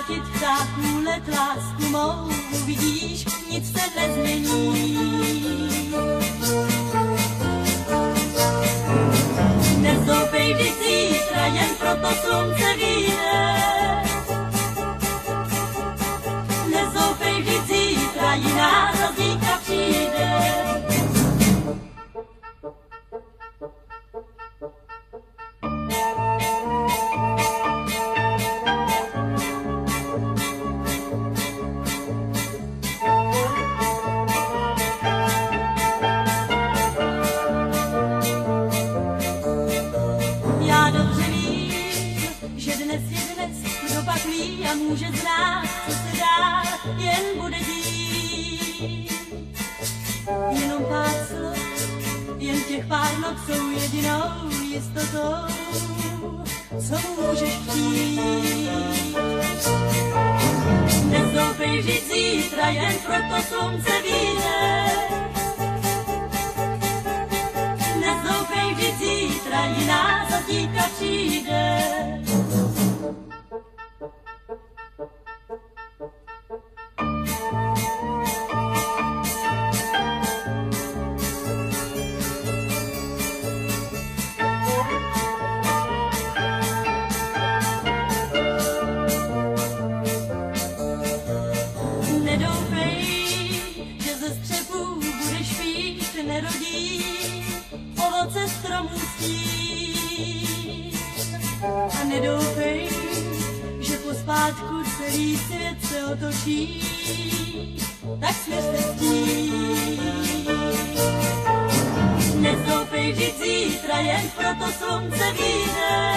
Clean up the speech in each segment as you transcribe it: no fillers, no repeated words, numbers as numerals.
vrátit ptáků let lásku mou, uvidíš, nic se nezmění. Nezoufej, vždyť zítra jen proto slunce vyjde. Nezoufej, vždyť zítra jiná zazíka přijde. Pak ví a může znát, co se dál jen bude dít. Jenom pár slov, jen těch pár not jsou jedinou jistotou, co můžeš chtít. Nezoufej, vždyť zítra jen proto slunce vyjde. Nezoufej, vždyť zítra jiná zazíka přijde. Nerodí ovoce stromů stín. A nedoufej, že pospátku celý svět se otočí, tak směř se s tím. Nezoufej, vždyť zítra jen proto slunce vyjde.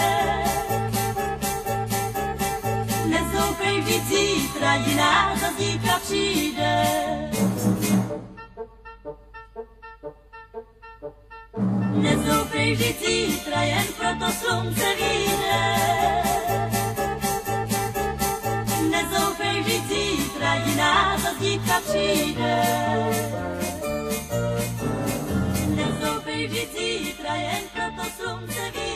Nezoufej, vždyť zítra jiná zazíka přijde. Nezoufej, vždyť zítra jen proto slunce vyjde. Nezoufej, vždyť zítra jiná zazíka přijde. Nezoufej, vždyť zítra jen proto slunce vyjde.